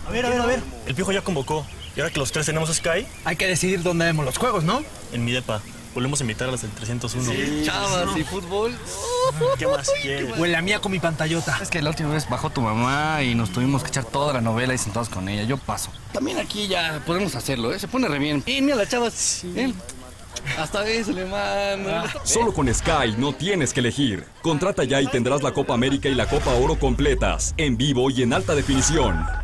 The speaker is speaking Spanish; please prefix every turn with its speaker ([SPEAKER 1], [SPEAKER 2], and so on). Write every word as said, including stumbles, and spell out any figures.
[SPEAKER 1] A ver, a ver, a ver. El Piojo ya convocó. Y ahora que los tres tenemos Sky,
[SPEAKER 2] hay que decidir dónde vemos los juegos, ¿no?
[SPEAKER 1] En mi depa. Volvemos a invitar a las del trescientos uno.
[SPEAKER 3] Sí, chavas no. y fútbol.
[SPEAKER 1] ¿Qué más quieres?
[SPEAKER 2] O en la mía con mi pantallota.
[SPEAKER 3] Es que la última vez bajó tu mamá y nos tuvimos que echar toda la novela ahí sentados con ella. Yo paso. También aquí ya podemos hacerlo, ¿eh? Se pone re bien. Y mira las chavas. Sí. ¿Eh? Hasta eso le mando. Ah.
[SPEAKER 4] Solo con Sky no tienes que elegir. Contrata ya y tendrás la Copa América y la Copa Oro completas, en vivo y en alta definición.